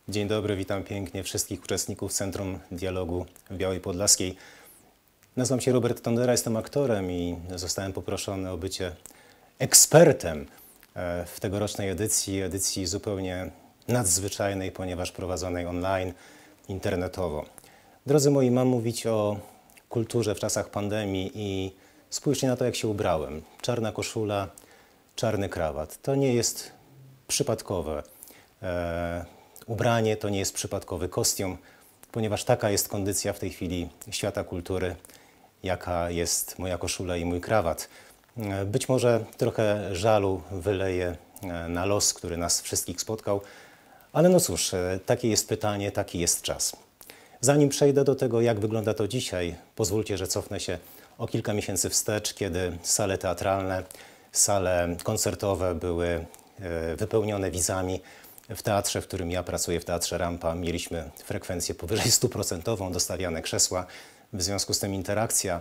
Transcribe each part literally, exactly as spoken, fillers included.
Dzień dobry, witam pięknie wszystkich uczestników Centrum Dialogu w Białej Podlaskiej. Nazywam się Robert Tondera, jestem aktorem i zostałem poproszony o bycie ekspertem w tegorocznej edycji, edycji zupełnie nadzwyczajnej, ponieważ prowadzonej online, internetowo. Drodzy moi, mam mówić o kulturze w czasach pandemii i spójrzcie na to, jak się ubrałem. Czarna koszula, czarny krawat. To nie jest przypadkowe e, ubranie, to nie jest przypadkowy kostium, ponieważ taka jest kondycja w tej chwili świata kultury, jaka jest moja koszula i mój krawat. E, być może trochę żalu wyleję e, na los, który nas wszystkich spotkał, ale no cóż, e, takie jest pytanie, taki jest czas. Zanim przejdę do tego, jak wygląda to dzisiaj, pozwólcie, że cofnę się o kilka miesięcy wstecz, kiedy sale teatralne, sale koncertowe były wypełnione widzami. W teatrze, w którym ja pracuję, w Teatrze Rampa, mieliśmy frekwencję powyżej stuprocentową, dostawiane krzesła. W związku z tym interakcja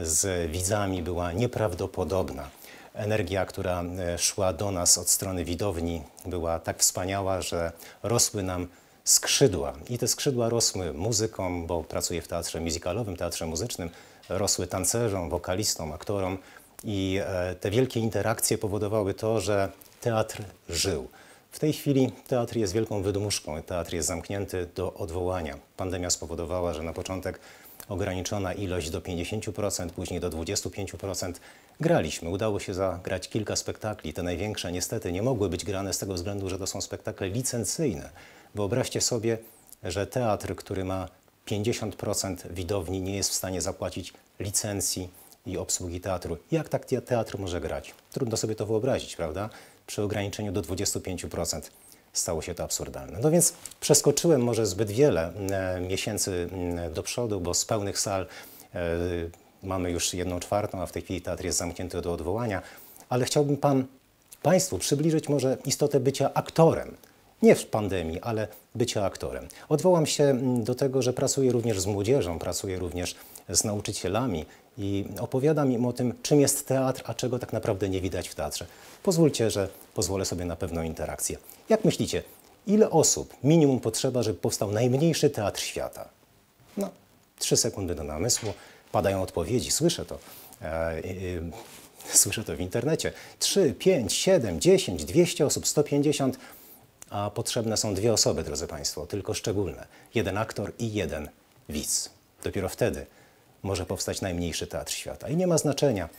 z widzami była nieprawdopodobna. Energia, która szła do nas od strony widowni, była tak wspaniała, że rosły nam skrzydła. I te skrzydła rosły muzykom, bo pracuję w teatrze musicalowym, teatrze muzycznym, rosły tancerzom, wokalistom, aktorom i te wielkie interakcje powodowały to, że teatr żył. W tej chwili teatr jest wielką wydmuszką, teatr jest zamknięty do odwołania. Pandemia spowodowała, że na początek ograniczona ilość do pięćdziesięciu procent, później do dwudziestu pięciu procent. Graliśmy, udało się zagrać kilka spektakli. Te największe niestety nie mogły być grane z tego względu, że to są spektakle licencyjne. Wyobraźcie sobie, że teatr, który ma pięćdziesiąt procent widowni, nie jest w stanie zapłacić licencji i obsługi teatru. Jak tak teatr może grać? Trudno sobie to wyobrazić, prawda? Przy ograniczeniu do dwudziestu pięciu procent stało się to absurdalne. No więc przeskoczyłem może zbyt wiele e, miesięcy e, do przodu, bo z pełnych sal e, mamy już jedną czwartą, a w tej chwili teatr jest zamknięty do odwołania. Ale chciałbym pan, Państwu przybliżyć może istotę bycia aktorem. Nie w pandemii, ale bycia aktorem. Odwołam się do tego, że pracuję również z młodzieżą, pracuję również z nauczycielami i opowiadam im o tym, czym jest teatr, a czego tak naprawdę nie widać w teatrze. Pozwólcie, że pozwolę sobie na pewną interakcję. Jak myślicie, ile osób minimum potrzeba, żeby powstał najmniejszy teatr świata? No, trzy sekundy do namysłu. Padają odpowiedzi, słyszę to. E, yy, słyszę to w internecie. trzy, pięć, siedem, dziesięć, dwieście osób, sto pięćdziesiąt. A potrzebne są dwie osoby, drodzy Państwo, tylko szczególne. Jeden aktor i jeden widz. Dopiero wtedy może powstać najmniejszy teatr świata. I nie ma znaczenia,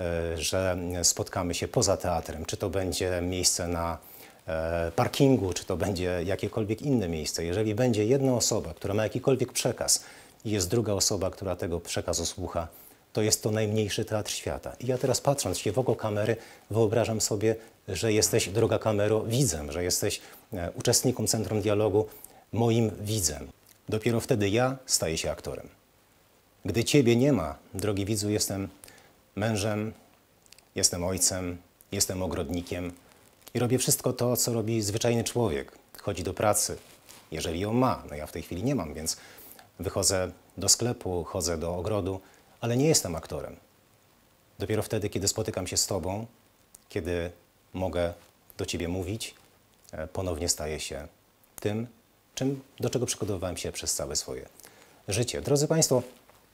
że spotkamy się poza teatrem, czy to będzie miejsce na parkingu, czy to będzie jakiekolwiek inne miejsce. Jeżeli będzie jedna osoba, która ma jakikolwiek przekaz i jest druga osoba, która tego przekazu słucha, to jest to najmniejszy teatr świata. I ja teraz, patrząc się w oko kamery, wyobrażam sobie, że jesteś, droga kamero, widzem, że jesteś uczestnikiem Centrum Dialogu, moim widzem. Dopiero wtedy ja staję się aktorem. Gdy Ciebie nie ma, drogi widzu, jestem mężem, jestem ojcem, jestem ogrodnikiem i robię wszystko to, co robi zwyczajny człowiek. Chodzi do pracy, jeżeli ją ma. No ja w tej chwili nie mam, więc wychodzę do sklepu, chodzę do ogrodu, ale nie jestem aktorem. Dopiero wtedy, kiedy spotykam się z Tobą, kiedy mogę do Ciebie mówić, ponownie staję się tym, czym, do czego przygotowywałem się przez całe swoje życie. Drodzy Państwo,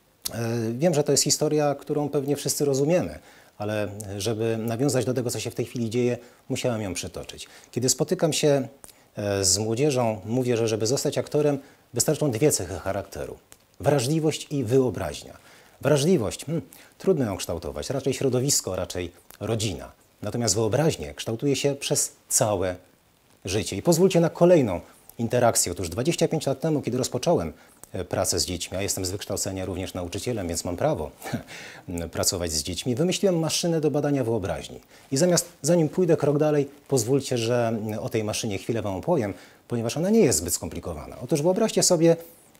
wiem, że to jest historia, którą pewnie wszyscy rozumiemy, ale żeby nawiązać do tego, co się w tej chwili dzieje, musiałem ją przytoczyć. Kiedy spotykam się z młodzieżą, mówię, że żeby zostać aktorem, wystarczą dwie cechy charakteru. Wrażliwość i wyobraźnia. Wrażliwość, hmm, trudno ją kształtować, raczej środowisko, raczej rodzina. Natomiast wyobraźnię kształtuje się przez całe życie. I pozwólcie na kolejną interakcję. Otóż dwadzieścia pięć lat temu, kiedy rozpocząłem pracę z dziećmi, a jestem z wykształcenia również nauczycielem, więc mam prawo pracować z dziećmi, wymyśliłem maszynę do badania wyobraźni. I zamiast, zanim pójdę krok dalej, pozwólcie, że o tej maszynie chwilę Wam opowiem, ponieważ ona nie jest zbyt skomplikowana. Otóż wyobraźcie sobie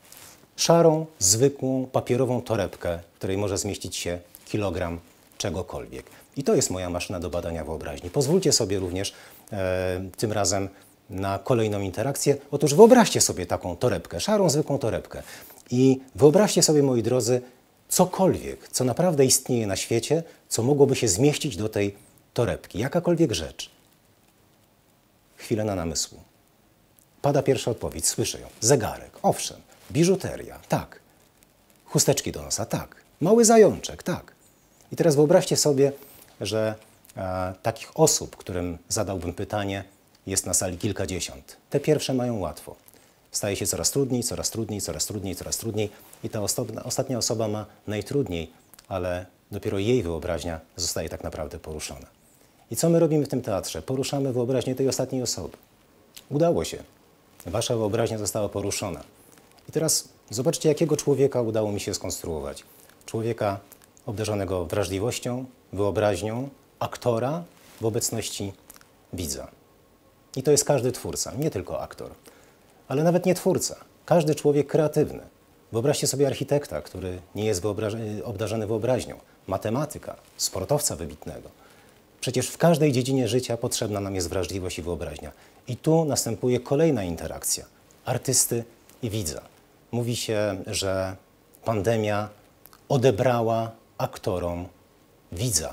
szarą, zwykłą, papierową torebkę, w której może zmieścić się kilogram czegokolwiek. I to jest moja maszyna do badania wyobraźni. Pozwólcie sobie również e, tym razem na kolejną interakcję. Otóż wyobraźcie sobie taką torebkę, szarą, zwykłą torebkę. I wyobraźcie sobie, moi drodzy, cokolwiek, co naprawdę istnieje na świecie, co mogłoby się zmieścić do tej torebki. Jakakolwiek rzecz. Chwilę na namysłu. Pada pierwsza odpowiedź, słyszę ją. Zegarek, owszem. Biżuteria, tak. Chusteczki do nosa, tak. Mały zajączek, tak. I teraz wyobraźcie sobie, że e, takich osób, którym zadałbym pytanie, jest na sali kilkadziesiąt. Te pierwsze mają łatwo. Staje się coraz trudniej, coraz trudniej, coraz trudniej, coraz trudniej i ta osobna, ostatnia osoba ma najtrudniej, ale dopiero jej wyobraźnia zostaje tak naprawdę poruszona. I co my robimy w tym teatrze? Poruszamy wyobraźnię tej ostatniej osoby. Udało się. Wasza wyobraźnia została poruszona. I teraz zobaczcie, jakiego człowieka udało mi się skonstruować. Człowieka obdarzonego wrażliwością, wyobraźnią, aktora w obecności widza. I to jest każdy twórca, nie tylko aktor, ale nawet nie twórca. Każdy człowiek kreatywny. Wyobraźcie sobie architekta, który nie jest wyobraż- obdarzony wyobraźnią, matematyka, sportowca wybitnego. Przecież w każdej dziedzinie życia potrzebna nam jest wrażliwość i wyobraźnia. I tu następuje kolejna interakcja artysty i widza. Mówi się, że pandemia odebrała aktorom widza.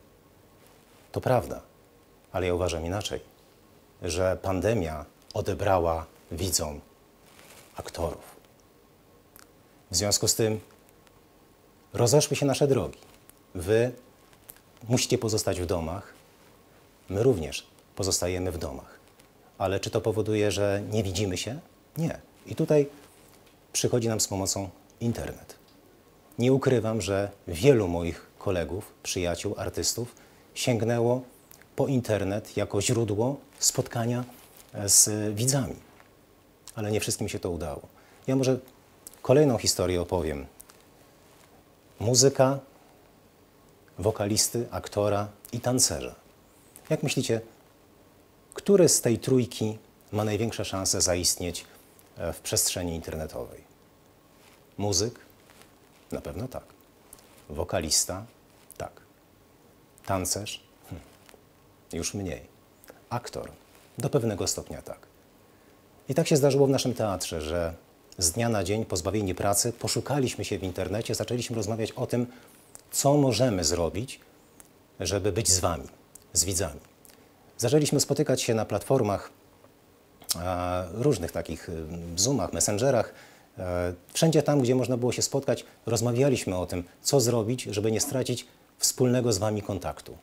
To prawda, ale ja uważam inaczej, że pandemia odebrała widzom aktorów. W związku z tym rozeszły się nasze drogi. Wy musicie pozostać w domach, my również pozostajemy w domach. Ale czy to powoduje, że nie widzimy się? Nie. I tutaj przychodzi nam z pomocą internet. Nie ukrywam, że wielu moich kolegów, przyjaciół, artystów sięgnęło po internet jako źródło spotkania z widzami. Ale nie wszystkim się to udało. Ja może kolejną historię opowiem. Muzyka, wokalisty, aktora i tancerza. Jak myślicie, który z tej trójki ma największe szanse zaistnieć w przestrzeni internetowej? Muzyk? Na pewno tak. Wokalista? Tak. Tancerz? Hm. Już mniej. Aktor? Do pewnego stopnia tak. I tak się zdarzyło w naszym teatrze, że z dnia na dzień, pozbawieni pracy, poszukaliśmy się w internecie, zaczęliśmy rozmawiać o tym, co możemy zrobić, żeby być z wami, z widzami. Zaczęliśmy spotykać się na platformach e, różnych takich Zoomach, Messengerach. E, wszędzie tam, gdzie można było się spotkać, rozmawialiśmy o tym, co zrobić, żeby nie stracić wspólnego z wami kontaktu.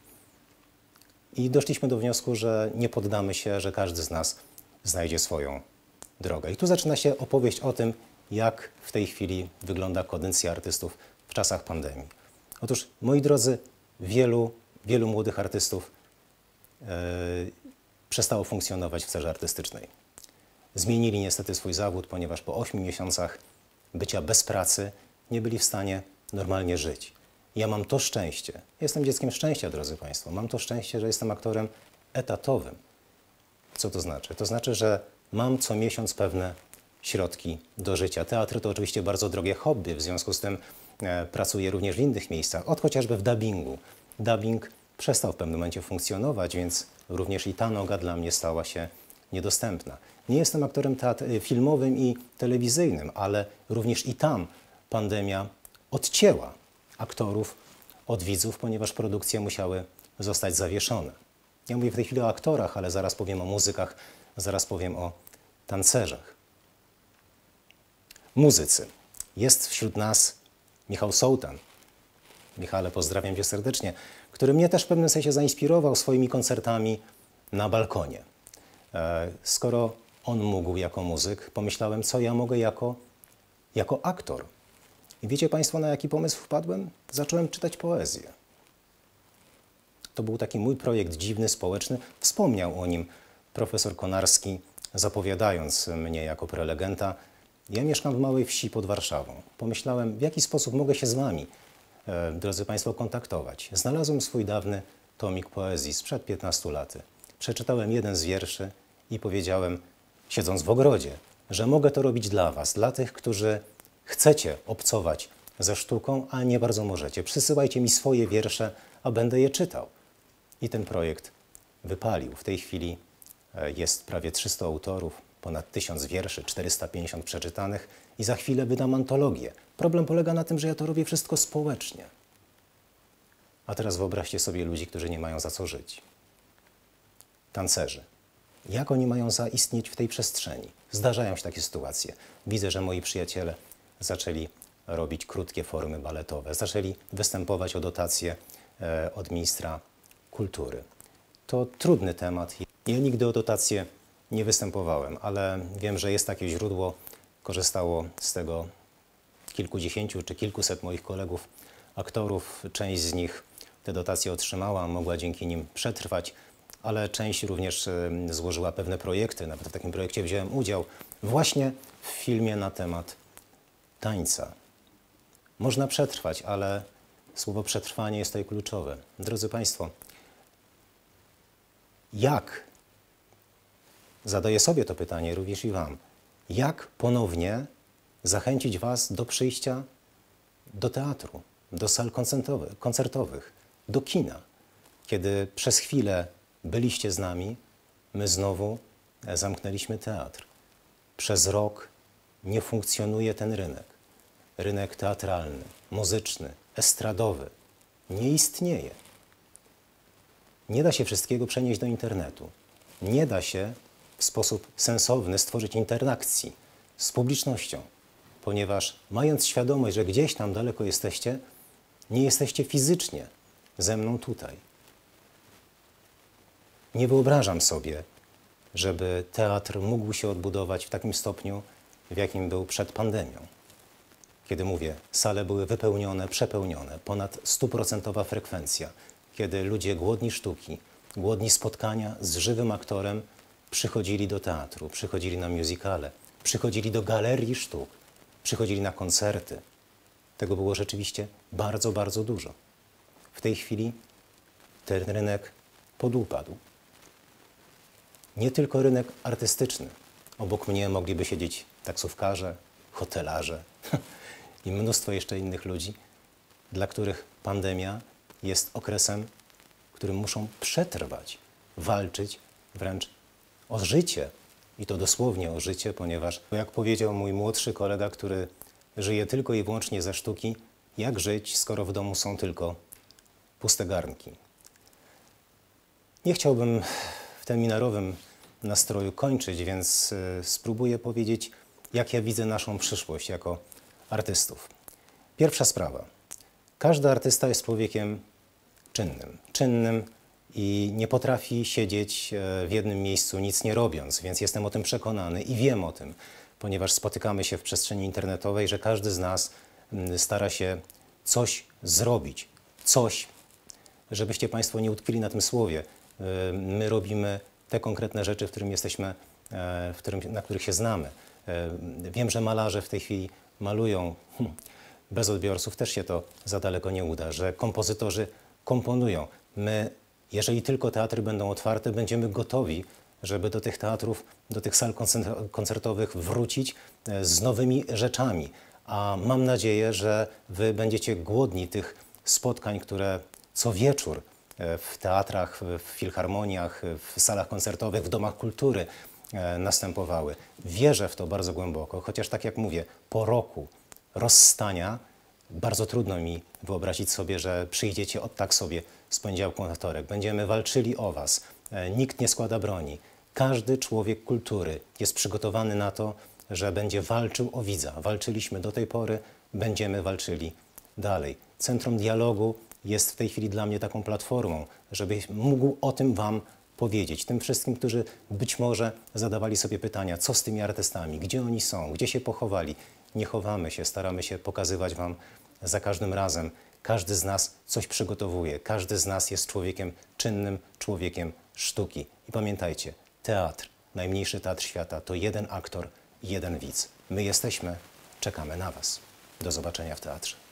I doszliśmy do wniosku, że nie poddamy się, że każdy z nas znajdzie swoją drogę. I tu zaczyna się opowieść o tym, jak w tej chwili wygląda kondycja artystów w czasach pandemii. Otóż, moi drodzy, wielu, wielu młodych artystów yy, przestało funkcjonować w sferze artystycznej. Zmienili niestety swój zawód, ponieważ po ośmiu miesiącach bycia bez pracy nie byli w stanie normalnie żyć. Ja mam to szczęście, jestem dzieckiem szczęścia, drodzy Państwo, mam to szczęście, że jestem aktorem etatowym. Co to znaczy? To znaczy, że mam co miesiąc pewne środki do życia. Teatr to oczywiście bardzo drogie hobby, w związku z tym e, pracuję również w innych miejscach, od chociażby w dubbingu. Dubbing przestał w pewnym momencie funkcjonować, więc również i ta noga dla mnie stała się niedostępna. Nie jestem aktorem teatr- filmowym i telewizyjnym, ale również i tam pandemia odcięła aktorów od widzów, ponieważ produkcje musiały zostać zawieszone. Ja mówię w tej chwili o aktorach, ale zaraz powiem o muzykach, zaraz powiem o tancerzach. Muzycy. Jest wśród nas Michał Sołtan. Michale, pozdrawiam Cię serdecznie, który mnie też w pewnym sensie zainspirował swoimi koncertami na balkonie. Skoro on mógł jako muzyk, pomyślałem, co ja mogę jako, jako aktor. I wiecie Państwo, na jaki pomysł wpadłem? Zacząłem czytać poezję. To był taki mój projekt dziwny, społeczny. Wspomniał o nim profesor Konarski, zapowiadając mnie jako prelegenta. Ja mieszkam w małej wsi pod Warszawą. Pomyślałem, w jaki sposób mogę się z wami, e, drodzy Państwo, kontaktować. Znalazłem swój dawny tomik poezji sprzed piętnastu lat. Przeczytałem jeden z wierszy i powiedziałem, siedząc w ogrodzie, że mogę to robić dla was, dla tych, którzy chcecie obcować ze sztuką, a nie bardzo możecie. Przysyłajcie mi swoje wiersze, a będę je czytał. I ten projekt wypalił. W tej chwili jest prawie trzystu autorów, ponad tysiąc wierszy, czterysta pięćdziesiąt przeczytanych i za chwilę wydam antologię. Problem polega na tym, że ja to robię wszystko społecznie. A teraz wyobraźcie sobie ludzi, którzy nie mają za co żyć. Tancerzy. Jak oni mają zaistnieć w tej przestrzeni? Zdarzają się takie sytuacje. Widzę, że moi przyjaciele zaczęli robić krótkie formy baletowe, zaczęli występować o dotacje e, od ministra kultury. To trudny temat. Ja nigdy o dotacje nie występowałem, ale wiem, że jest takie źródło. Korzystało z tego kilkudziesięciu czy kilkuset moich kolegów, aktorów. Część z nich te dotacje otrzymała, mogła dzięki nim przetrwać, ale część również złożyła pewne projekty. Nawet w takim projekcie wziąłem udział właśnie w filmie na temat tańca. Można przetrwać, ale słowo przetrwanie jest tutaj kluczowe. Drodzy Państwo, jak, zadaję sobie to pytanie również i Wam, jak ponownie zachęcić Was do przyjścia do teatru, do sal koncertowych, do kina? Kiedy przez chwilę byliście z nami, my znowu zamknęliśmy teatr. Przez rok nie funkcjonuje ten rynek. Rynek teatralny, muzyczny, estradowy nie istnieje. Nie da się wszystkiego przenieść do internetu. Nie da się w sposób sensowny stworzyć interakcji z publicznością, ponieważ mając świadomość, że gdzieś tam daleko jesteście, nie jesteście fizycznie ze mną tutaj. Nie wyobrażam sobie, żeby teatr mógł się odbudować w takim stopniu, w jakim był przed pandemią. Kiedy mówię, sale były wypełnione, przepełnione, ponad stuprocentowa frekwencja, kiedy ludzie głodni sztuki, głodni spotkania z żywym aktorem przychodzili do teatru, przychodzili na musicale, przychodzili do galerii sztuk, przychodzili na koncerty. Tego było rzeczywiście bardzo, bardzo dużo. W tej chwili ten rynek podupadł. Nie tylko rynek artystyczny. Obok mnie mogliby siedzieć taksówkarze, hotelarze i mnóstwo jeszcze innych ludzi, dla których pandemia jest okresem, w którym muszą przetrwać, walczyć wręcz o życie. I to dosłownie o życie, ponieważ, jak powiedział mój młodszy kolega, który żyje tylko i wyłącznie ze sztuki, jak żyć, skoro w domu są tylko puste garnki. Nie chciałbym w tym minarowym nastroju kończyć, więc y, spróbuję powiedzieć, jak ja widzę naszą przyszłość jako artystów. Pierwsza sprawa. Każdy artysta jest człowiekiem czynnym. Czynnym i nie potrafi siedzieć w jednym miejscu nic nie robiąc, więc jestem o tym przekonany i wiem o tym, ponieważ spotykamy się w przestrzeni internetowej, że każdy z nas stara się coś zrobić, coś, żebyście Państwo nie utkwili na tym słowie. My robimy te konkretne rzeczy, w którym jesteśmy, w którym, na których się znamy. Wiem, że malarze w tej chwili malują, bez odbiorców też się to za daleko nie uda, że kompozytorzy komponują. My, jeżeli tylko teatry będą otwarte, będziemy gotowi, żeby do tych teatrów, do tych sal koncertowych wrócić z nowymi rzeczami. A mam nadzieję, że Wy będziecie głodni tych spotkań, które co wieczór w teatrach, w filharmoniach, w salach koncertowych, w domach kultury następowały. Wierzę w to bardzo głęboko, chociaż tak jak mówię, po roku rozstania bardzo trudno mi wyobrazić sobie, że przyjdziecie od tak sobie z poniedziałku na wtorek. Będziemy walczyli o Was. Nikt nie składa broni. Każdy człowiek kultury jest przygotowany na to, że będzie walczył o widza. Walczyliśmy do tej pory, będziemy walczyli dalej. Centrum Dialogu jest w tej chwili dla mnie taką platformą, żeby mógł o tym Wam powiedzieć. Tym wszystkim, którzy być może zadawali sobie pytania, co z tymi artystami, gdzie oni są, gdzie się pochowali. Nie chowamy się, staramy się pokazywać Wam za każdym razem. Każdy z nas coś przygotowuje. Każdy z nas jest człowiekiem czynnym, człowiekiem sztuki. I pamiętajcie, teatr, najmniejszy teatr świata, to jeden aktor i jeden widz. My jesteśmy, czekamy na Was. Do zobaczenia w teatrze.